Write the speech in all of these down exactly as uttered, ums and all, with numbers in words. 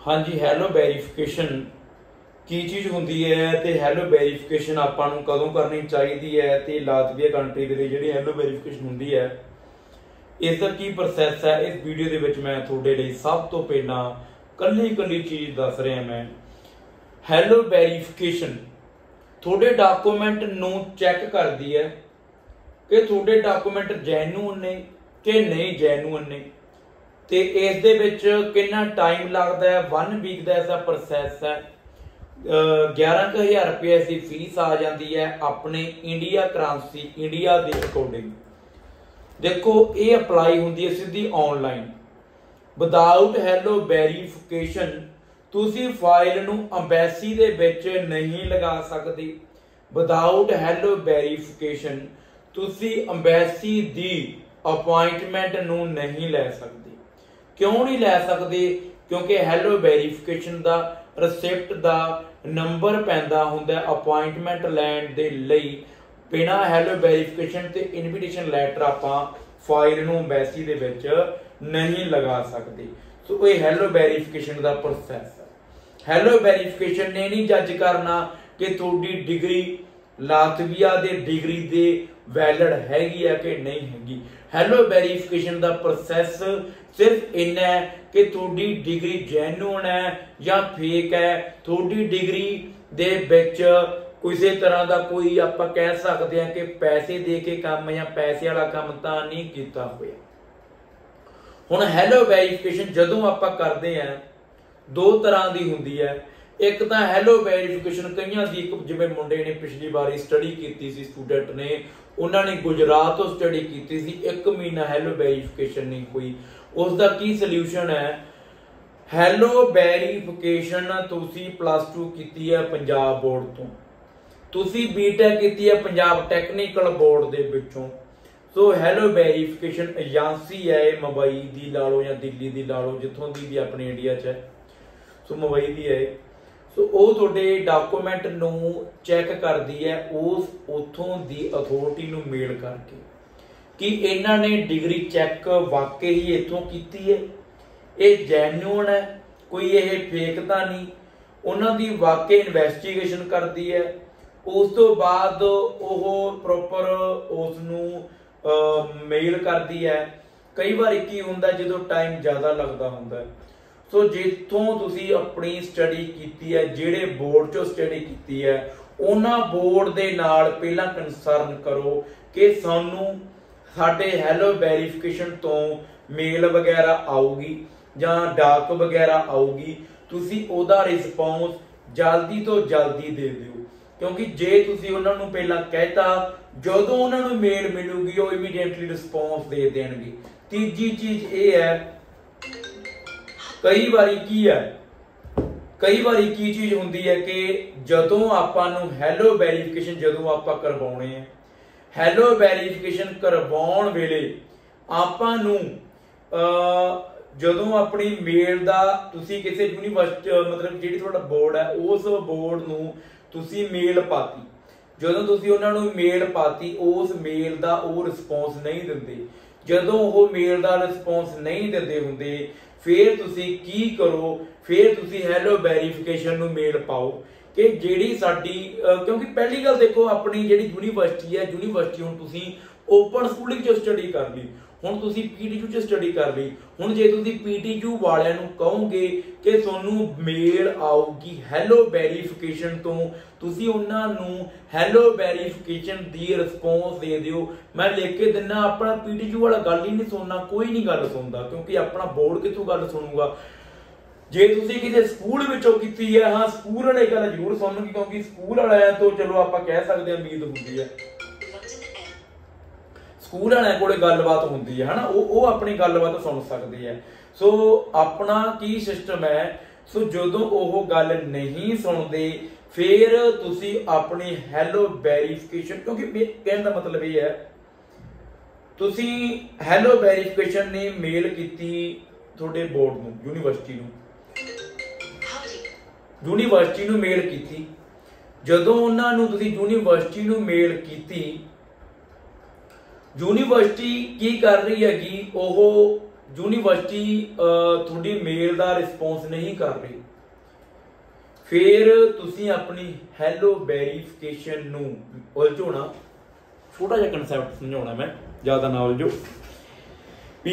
हाँ जी, hello verification की चीज़ होंदी है ते हैलो वेरीफिकेशन आपां नूं कदों करनी चाहिदी है ते लातविया कंट्री दे लई जिहड़ी हैलो वेरीफिकेशन होंदी है इसका की प्रोसैस है। इस वीडियो दे विच मैं तुहाडे लई सब तो पहलां कल्ली कल्ली चीज़ दस रहा मैं। हैलो वेरीफिकेशन तुहाडे डॉक्यूमेंट नूं चैक करदी है कि तुहाडे डॉक्यूमेंट जैन्युइन ने कि नहीं जैन्युइन ने ते इस दे विच कितना टाइम लगता है। वन वीक का इसका प्रोसैस है। ग्यारह क हज़ार रुपये इसकी फीस आ जाती है अपने इंडिया करंसी इंडिया के अकॉर्डिंग। देखो ये अपलाई होंदी है सीधी ऑनलाइन विदाउट हैलो वेरीफिकेशन तुसी फाइल नूं अंबैसी दे विच नहीं लगा सकते। विदाउट हैलो वेरीफिकेशन तुसी अंबैसी दी अपॉइंटमेंट नूं नहीं ले सकते। क्यों नहीं लै सकते? क्योंकि हैलो वेरीफिकेशन का रिसिप्ट का नंबर पैंदा हुंदा अपॉइंटमेंट लैण दे लई। बिना हैलो वेरीफिकेशन ते इनविटेशन लैटर आपां फाइल नूं अंबैसी दे विच नहीं लगा सकते। सो ये हैलो वेरीफिकेशन का प्रोसैस है। हैलो वेरीफिकेशन ने नहीं जज करना कि तुहाडी डिग्री लातविया दे डिग्री दे वैलिड हैगी है कि नहीं हैगी। हैलो वेरीफिकेशन का प्रोसैस सिर्फ इन्ना है कि तुहाडी डिग्री जैन्युइन है या फेक है। तुहाडी डिग्री दे विच किसी तरह का कोई आपां कह सकते हैं कि पैसे दे के काम या पैसे वाला काम तां नहीं कीता होया। हुण हैलो वेरीफिकेशन जदों आपां करदे हैं दो तरह की हुंदी है। एक तो हैलो वेरीफिकेशन कईयां दी जिवें मुंडे ने पिछली बारी स्टडी की सी स्टूडेंट ने उन्होंने गुजरात तो स्टडी की सी एक महीना हैलो वेरीफिकेशन नहीं हुई। उसका की सल्यूशन है हैलो वेरीफिकेशन तुसी प्लस टू की है पंजाब बोर्ड तो तुसी बीटेक की है पंजाब टैक्नीकल बोर्ड दे विचों। सो हैलो वेरीफिकेशन एजेंसी है मुंबई की ला लो या दिल्ली की ला लो जिथों की भी अपने इंडिया च है। सो मुंबई की है। सो वो तुहाडे डॉक्यूमेंट नूं चैक करदी है उस उथों दी अथॉरिटी नूं मेल करके कि इन्हां ने डिग्री चैक वाकई ही इथों कीती है, ये जैन्युइन है, कोई ये फेक तां नहीं। उन्हां दी वाकई इन्वेस्टिगेशन करदी है। उस तो बाद ओह प्रॉपर उस नूं मेल करदी है। कई बार की हुंदा जदों टाइम ज़्यादा लगदा हुंदा है। सो जिथों तुसी अपनी स्टडी की है जिहड़े बोर्ड चो स्टडी की है उन्हां बोर्ड दे नाल पहला कंसर्न करो कि सानू साडे हैलो वेरीफिकेशन तो मेल वगैरह आऊगी जां डाक वगैरह आऊगी। तुसी ओदा रिस्पॉन्स जल्दी तो जल्दी दे दिओ क्योंकि जे तुसी उन्हां नूं पहला कहता जदों उन्हां नूं मेल मिलूगी वो इमीडिएटली रिस्पॉन्स दे देणगे। तीजी चीज ये है कई बारी की है कई बारी की चीज होंदी है कि जदों आपां नूं हैलो वेरीफिकेशन जदों आपां करवाउणे है हैलो वेरीफिकेशन करवाउण वेले आपां नूं जदों अपनी मेल दा तुसी किसी यूनीवर्सिटी मतलब जिहड़ी तुहाडा बोर्ड है उस बोर्ड नूं तुसी मेल पाती जदों तुसी उन्हां नूं मेल पाती उस मेल दा वो रिस्पॉन्स नहीं दिंदे। जदों वो मेल दा रिस्पॉन्स नहीं दिंदे हुंदे फिर तुसी की करो फिर तुसी हैलो वेरीफिकेशन नूं मेल पाओ कि जिहड़ी साडी क्योंकि पहली गल देखो अपनी जिहड़ी यूनीवर्सिटी है यूनीवर्सिटी हुण तुसी ओपन स्कूलिंग च स्टडी कर ली हुण तुसी पीटीयू च स्टडी कर ली। हुण जे तुसी पीटीयू वालियां नूं कहोगे कि तुहानूं मेल आऊगी हैलो वेरीफिकेशन तो तुसी उन्हां नूं हैलो वेरीफिकेशन दी रिस्पॉन्स दे दिओ। मैं लिख के दिना अपना पीटीयू वाला गल ही नहीं सुनना कोई नहीं गल सुनदा क्योंकि अपना बोर्ड कितों गल सुनूगा। जे तुसी किसी स्कूल विचों कीती है हाँ स्कूल वाले गल जरूर सुनणगे क्योंकि स्कूल वालियां तो चलो आपां कह सकदे उम्मीद हुंदी है स्कूल वाले कोले गलबात होंदी है ना वो अपनी गलबात सुन सकते हैं। सो अपना की सिस्टम है। सो जदों वो गल नहीं सुनते फिर तुसी अपनी हैलो वेरीफिकेशन क्योंकि कहने का मतलब ये है तुसी हैलो वेरीफिकेशन ने मेल की थोड़े बोर्ड नूं यूनीवर्सिटी नूं यूनीवर्सिटी नूं मेल की जदों उन्हां नूं तुसी यूनीवर्सिटी नूं मेल की यूनीवर्सिटी की कर रही है कि यूनिवर्सिटी थोड़ी मेल का रिस्पॉन्स नहीं कर रही, फिर तुसी अपनी हैलो वेरीफिकेशन नू उलझाना। छोटा जिहा कंसैप्ट समझाउणा मैं, ज़्यादा ना उलझो भी।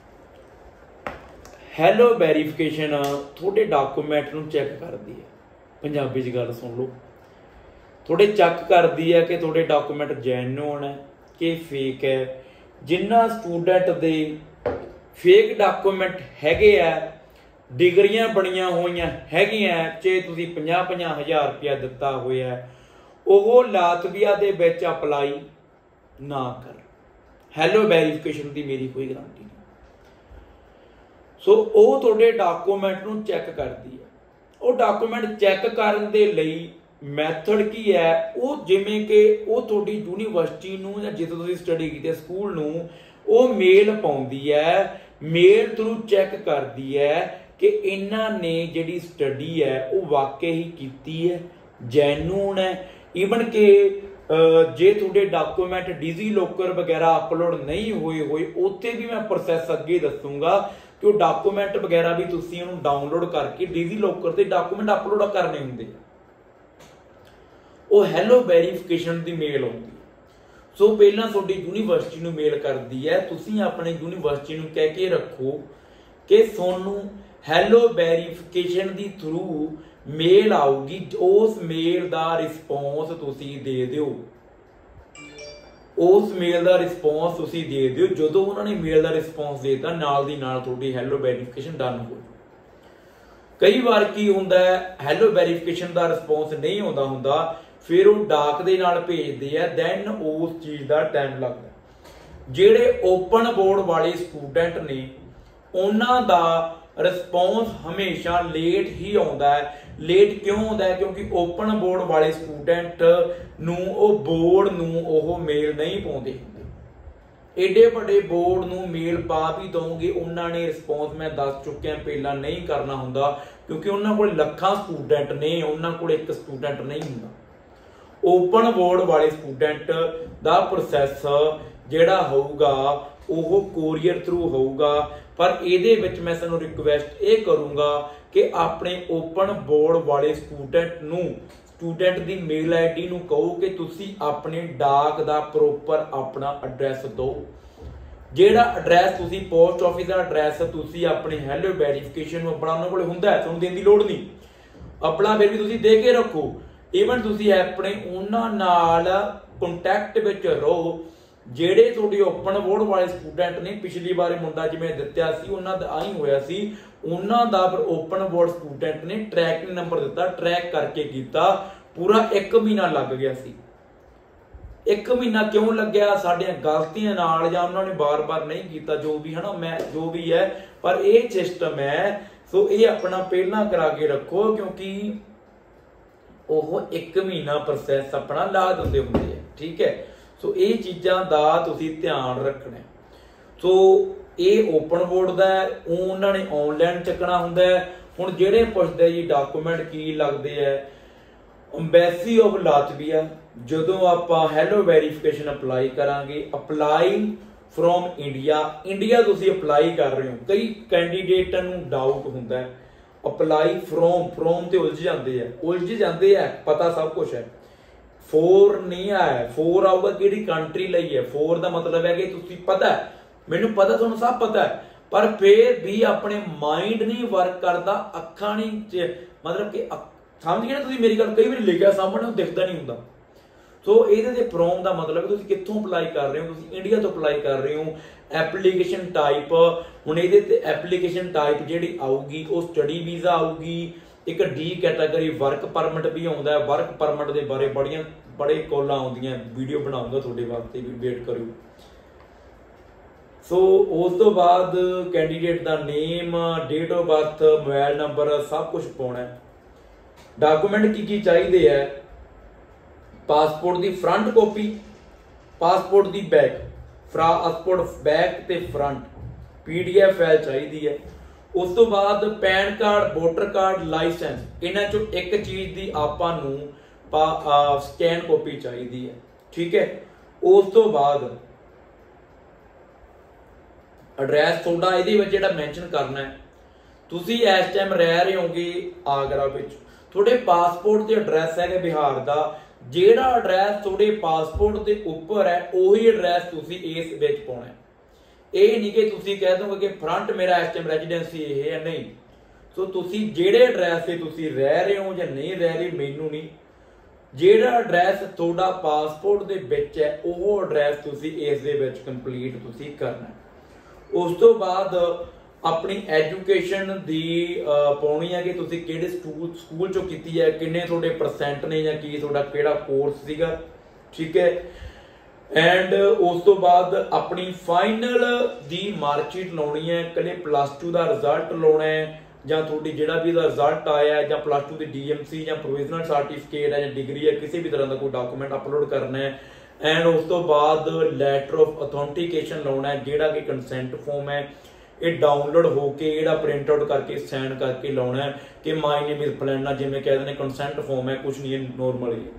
हैलो वेरीफिकेशन थोड़े डॉक्यूमेंट नू चैक करती है, पंजाबी च गल सुन लो, थोड़े चैक करती है कि थोड़े डॉक्यूमेंट जैन्युइन है कि फेक है। जिन्ना स्टूडेंट दे फेक डॉक्यूमेंट हैगे आ, डिग्रियां बनियां होईयां हैगियां, चाहे तुसीं पचास पचास हज़ार रुपया दिता होया, वो लातविया दे विच अपलाई ना कर। हैलो वेरीफिकेशन की मेरी कोई गारंटी नहीं। सो वो तुहाडे डॉक्यूमेंट नूं चैक करदी है। वो डॉक्यूमेंट चैक करन दे लई मैथड की है, वो जिवें कि वो तुहाडी यूनीवर्सिटी नूं जां जिथे तुसीं स्टडी कीती स्कूल नूं वो मेल पाउंदी है, मेल थ्रू चैक करदी है कि इन्हां ने जिहड़ी स्टडी है वो वाकई ही कीती है, जैन्युइन है। ईवन कि जे तुहाडे डॉक्यूमेंट डिजी लॉकर वगैरह अपलोड नहीं होए होए, उत्थे भी मैं प्रोसैस अगे दसूंगा कि वो डॉक्यूमेंट वगैरह भी तुसीं उहनूं डाउनलोड करके डिजी लॉकर ते डॉक्यूमेंट अपलोड करने हुंदे। वो हैलो वेरीफिकेशन की मेल आउंदी। सो पहला तुहाडी यूनीवर्सिटी नूं मेल करदी है, तुसीं अपने यूनीवर्सिटी नूं कह के रखो कि तुहानूं हैलो वेरीफिकेशन दी थ्रू मेल आऊगी, उस मेल दा रिस्पॉन्स तुसीं दे दिओ, उस मेल दा रिस्पॉन्स तुसीं दे दिओ। जदों उन्होंने मेल दा रिस्पॉन्स देता नाल दी नाल तुहाडी हैलो वेरीफिकेशन डन हो। कई बार की हुंदा है हैलो वेरीफिकेशन दा रिस्पॉन्स नहीं आउंदा हुंदा, फिर वो डाक दे नाल भेजदे है, दैन उस चीज़ का टाइम लगता। जिहड़े ओपन बोर्ड वाले स्टूडेंट ने उन्हां दा रिस्पॉन्स हमेशा लेट ही आउंदा है। लेट क्यों आउंदा है? क्योंकि ओपन बोर्ड वाले स्टूडेंट नूं ओ बोर्ड नूं ओह मेल नहीं पाउंदे। एडे बड़े बोर्ड नूं मेल पा भी दोगे, उन्होंने रिस्पॉन्स मैं दस चुकिया पहला नहीं करना हुंदा, क्योंकि उन्हां कोल लखां स्टूडेंट ने, उन्हां कोल एक स्टूडेंट नहीं हुंदा। ओपन बोर्ड वाले स्टूडेंट दा प्रोसैस जिहड़ा होऊगा वो कोरीयर थ्रू होऊगा। पर इहदे विच मैं तुहानूं रिक्वेस्ट ये करूँगा कि अपने ओपन बोर्ड वाले स्टूडेंट नूं स्टूडेंट दी मेल आई डी नूं कहो कि तुसीं अपने डाक दा प्रोपर अपना एड्रैस दो। जिहड़ा एड्रैस तुसीं पोस्ट ऑफिस दा एड्रैस तुसीं अपने हैलो वेरीफिकेशन नूं अपना उन्हां कोल हुंदा है, तुहानूं देण दी लोड़ नहीं, अपना फिर भी तुसीं दे के रखो। ईवन तुसीं अपने उन्हां नाल कंटैक्ट विच रहो ਜਿਹੜੇ ਤੁਹਾਡੇ ओपन बोर्ड वाले स्टूडेंट ने। पिछली बार मुंडा जिवें दित्या सी उन्हां दा आई होया सी, उन्हां दा फिर ओपन बोर्ड स्टूडेंट ने ट्रैकिंग नंबर दिता, ट्रैक करके कीता, पूरा एक महीना लग गया सी। एक महीना क्यों लग्या? साडियां गलतियां नाल जां उन्हां ने बार बार नहीं कीता, जो भी है ना, मैं जो भी है, पर यह सिस्टम है। सो ये अपना पहला करा के रखो, क्योंकि वह एक महीना प्रोसैस अपना ला दिंदे हुंदे है। ठीक है, सो ये चीज़ां दा तुसीं ध्यान रखना। सो ये ओपन बोर्ड दा है, उन्होंने ऑनलाइन चकना हुंदा है। हुण जिहड़े पुछदे जी डॉक्यूमेंट की लगदे है, अंबैसी ऑफ लातविया जदों आपां हैलो वेरीफिकेशन अपलाई करांगे, अपलाई फ्रॉम इंडिया, इंडिया तुसीं अपलाई कर रहे हो। कई कैंडीडेटां नूं डाउट हुंदा है अपलाई फ्रॉम फ्रॉम ते उलझ जाते हैं, उलझ जाते हैं, पता सब कुछ है, फोर नहीं आया। फोर आऊगा किहड़ी कंट्री लई है, फोर का मतलब है कि तुसीं पता है, मैनूं पता, तुहानूं सब पता है, पर फिर भी अपने माइंड नहीं वर्क करता, अखां नहीं, मतलब कि समझ गए ना तुसीं मेरी गल। कई बार लिखिया सामने दिखता नहीं हुंदा। सो इहदे ते फ्रॉम का मतलब है तुसीं कित्थों अपलाई कर रहे हो, तुसीं इंडिया तो अपलाई कर रहे हो। एप्लीकेशन टाइप, हुण इहदे ते एप्लीकेशन टाइप जिहड़ी आऊगी वो स्टडी वीज़ा आऊगी। एक डी कैटागरी वर्क परमिट भी आता है। वर्क परमिट के बारे बड़ियां बड़े कॉलां आउंदियां, वीडियो बनाऊंगा तुहाडे वास्ते भी, वेट करो। सो उस तो बाद कैंडीडेट का name, date of birth, mobile number सब कुछ पाउणा है। डॉक्यूमेंट की की चाहिए है? पासपोर्ट की फ्रंट कॉपी, पासपोर्ट की बैक, पासपोर्ट बैक ते front P D F file चाहिए है। उस तो बाद PAN card, voter card, licence, इन्हां चों एक चीज़ की आपां नूं स्कैन कॉपी चाहिए है। ठीक है, उस तो बाद एड्रैस थोड़ा इहदे विच जिहड़ा मैंशन करना है, तुसीं इस टाइम रह रहे होगे आगरा विच, थोड़े पासपोर्ट ते एड्रैस है बिहार का, जिहड़ा एड्रैस थोड़े पासपोर्ट के उपर है उही एड्रैस तुसीं इस विच पाउणा है। ये नहीं कि तुसीं कह दोगे कि फ्रंट मेरा इस टाइम रेजिडेंसी ये है, नहीं। सो तुसीं जिहड़े एड्रैस से तुसीं रह रहे हो या नहीं रह रहे मैनू नहीं, जिहड़ा एड्रैस तुहाडा पासपोर्ट दे विच है वो एड्रैस तुसीं इस दे विच कंप्लीट तुसीं करना है। उस तो बाद अपनी एजुकेशन दी पाउणी है कि तुसीं किहड़े स्कूल स्कूल चों कीती है, किन्ने तुहाडे परसेंट ने या की तुहाडा किहड़ा कोर्स सीगा, ठीक है। एंड उस तो बाद अपनी फाइनल दी मार्कशीट लाउणी है, कदे प्लस टू का रिजल्ट लाउणा है ਜਾਂ ਤੁਹਾਡੀ ਜਿਹੜਾ भी ਦਾ रिजल्ट आया ਜਾਂ प्लस टू की डी एम सी ਜਾਂ प्रोविजनल सर्टिफिकेट है ਜਾਂ डिग्री है, किसी भी तरह का कोई डॉक्यूमेंट अपलोड करना है। एंड उस तो बाद लैटर ऑफ अथेंटिकेशन लाउणा है, ਜਿਹੜਾ कि कंसेंट फॉर्म है, ये डाउनलोड होके ਜਿਹੜਾ प्रिंट आउट करके सैन करके लाउणा है कि माई नेम इज फलाना, जिवें कहते हैं कंसेंट फॉर्म है, कुछ नहीं है, नॉर्मल ही।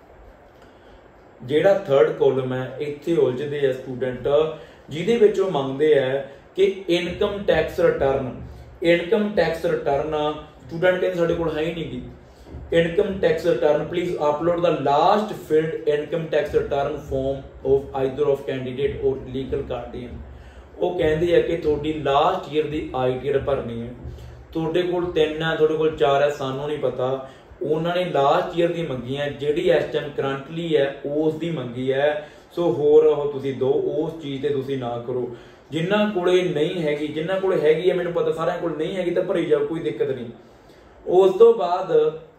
ਜਿਹੜਾ थर्ड कॉलम है ਇੱਥੇ ਉਲਝਦੇ ਆ स्टूडेंट, ਜਿਹਦੇ ਵਿੱਚ ਉਹ ਮੰਗਦੇ ਆ कि income tax return, income tax return student कहते साडे कोल है ही नहीं गी। Income tax return please upload the last field income tax return form of either of candidate और लीगल गार्डियन। वो कहते हैं कि तुहाडी लास्ट ईयर की आई टी आर भरनी है, तुहाडे कोल तीन है, तुहाडे कोल चार है, सानू नहीं पता। उन्होंने लास्ट ईयर की मंगी है, जिहड़ी इस टाइम करंटली है उस दी मंगी है। सो होर वो तुसीं दो, उस चीज़ ते तुसीं ना करो। जिन्हां कोले नहीं हैगी, जिन्हां कोले हैगी है मैनूं पता, सारिआं कोल नहीं हैगी तो भरी जाओ, कोई दिक्कत नहीं। उस तो बाद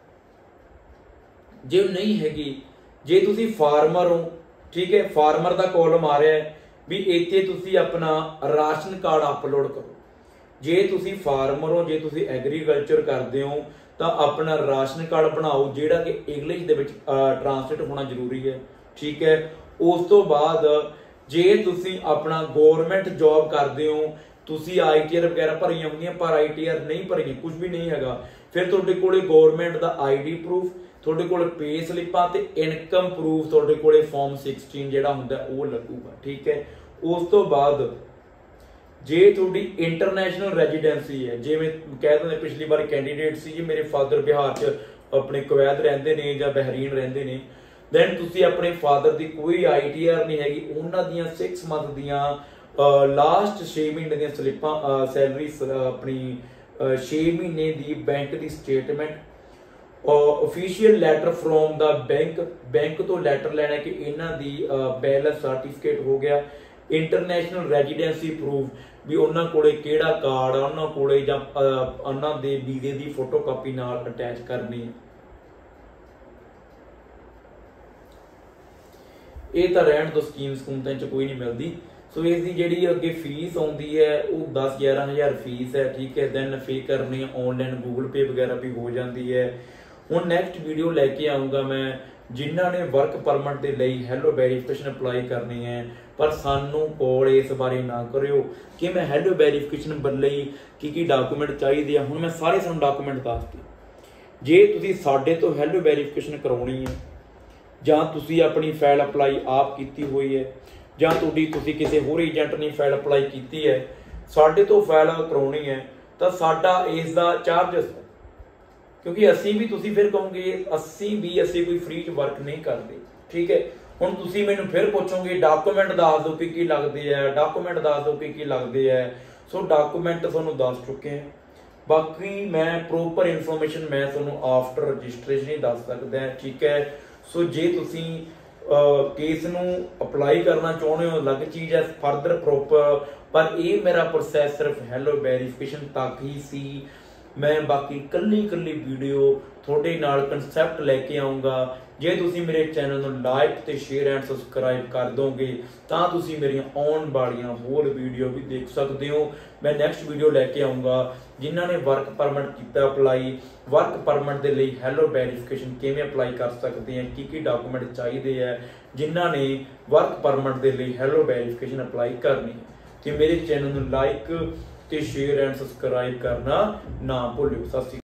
जे नहीं हैगी, जे तुसीं फार्मर हो, ठीक है, फार्मर का कॉलम आ रहा है भी इत्थे तुसीं अपना राशन कार्ड अपलोड करो। जे तुसीं फार्मर हो, जे तुसीं एग्रीकल्चर करदे हो तो अपना राशन कार्ड बनाओ, जिहड़ा कि इंग्लिश दे विच ट्रांसलेट होना जरूरी है, ठीक है। उस तो बाद जे तुसीं अपना गौरमेंट जॉब करते हो, तुसीं आई टी आर वगैरह भरियां होंदियां पर आई टी आर नहीं भरियां, कुछ भी नहीं हैगा, फिर तुहाडे कोले गौरमेंट दा आई डी प्रूफ, तुहाडे कोले पे स्लिपां ते इनकम प्रूफ, तुहाडे कोले फॉर्म सिक्सटीन जिहड़ा हुंदा वो लगूगा, ठीक है। उस तो बाद जे तुहाडी इंटरनेशनल रेजिडेंसी है, जिवें कह दिंदे पिछली बार कैंडीडेट सी जी मेरे फादर बिहार च अपने कुवैत रहिंदे ने जां बहरीन रहिंदे ने, दैन तुसीं अपने फादर की कोई आई टी आर नहीं हैगी, उन्हां दियां सिक्स मंथ दियां लास्ट छे महीने दियां स्लिपां, सैलरी अपनी छे महीने की बैंक की statement, official letter from the bank, bank तो लैटर लैना कि इन्हां दी बैलेंस सर्टिफिकेट हो गया, इंटरनेशनल रेजिडेंसी प्रूफ भी उन्हां कोले किहड़ा कार्ड आ, उन्हां कोले जां उन्हां दे वीजे की फोटोकापी नाल अटैच करनी है। ये तो रहन दो, स्कीम स्कूमतां च कोई नहीं मिलती। सो इसकी जिहड़ी अगे फीस आउंदी है वो दस ग्यारह हज़ार फीस है, ठीक है। दैन पे करनी ऑनलाइन गूगल पे वगैरह भी हो जाती है। हुण नैक्सट वीडियो लैके आऊँगा मैं, जिन्हां ने वर्क परमिट के लिए हैलो वेरीफिकेशन अप्लाई करनी है, पर सानू कॉल इस बारे ना करियो कि मैं हैलो वेरीफिकेशन लई की की डॉक्यूमेंट चाहिए। हुण मैं सारे सानू डॉक्यूमेंट दसते, जे तुसीं साडे तो हैलो वेरीफिकेशन करवाउणी है जां तुसीं अपनी फाइल अप्लाई आप की हुई है जां तुहाडी तुसीं किसी होर एजेंट ने फाइल अप्लाई की है, साडे तो फाइल करवाउणी है तो साडा इस दा चार्ज, क्योंकि असीं भी तुसीं फिर कहोगे असीं भी असीं कोई फ्री च वर्क नहीं करते, ठीक है। हुण तुसीं मैनूं फिर पुछोगे डॉक्यूमेंट दस दो की की लगदे है, डॉक्यूमेंट दस दो की की लगदे है। सो डॉक्यूमेंट तुहानूं दस चुके हैं, बाकी मैं प्रोपर इन्फॉर्मेशन मैं तुहानूं आफ्टर रजिस्ट्रेशन ही दस सकदा, ठीक है। सो जे तुसीं केस नूं अप्लाई करना चाहुंदे हो अलग चीज़ है, फर्दर प्रॉपर, पर यह मेरा प्रोसैस सिर्फ हैलो वेरीफिकेशन तक ही सी। मैं बाकी कल्ली कल्ली वीडियो थोड़े नाल कंसैप्ट लैके आऊँगा। जे तुसीं मेरे चैनल नूं लाइक ते शेयर एंड सबसक्राइब कर दोगे तां तुसीं मेरियां आउण वालियां होर वीडियो भी देख सकते हो। मैं नैक्सट वीडियो लैके आऊँगा जिन्हां ने वर्क परमिट कीता अप्लाई, वर्क परमिट के लिए हैलो वेरीफिकेशन किवें अप्लाई कर सकते हैं, की की डॉक्यूमेंट चाहिए है, जिन्हां ने वर्क परमिट के लिए हैलो वेरीफिकेशन अप्लाई करनी है। तो मेरे चैनल नूं लाइक ते शेयर एंड सबसक्राइब करना ना भूलियो। सत श्री अकाल।